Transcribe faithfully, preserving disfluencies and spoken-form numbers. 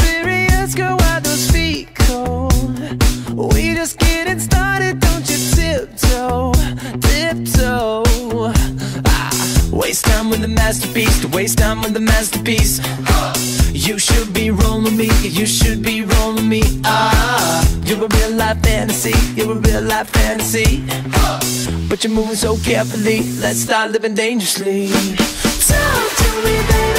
serious, girl, why those feet cold? We just getting started, don't you tiptoe, tiptoe. Ah, waste time with the masterpiece, to waste time with the masterpiece. You should be rolling me, you should be rolling me. Ah, you're a real life fantasy, you're a real life fantasy. But you're moving so carefully, let's start living dangerously. Talk to me, baby.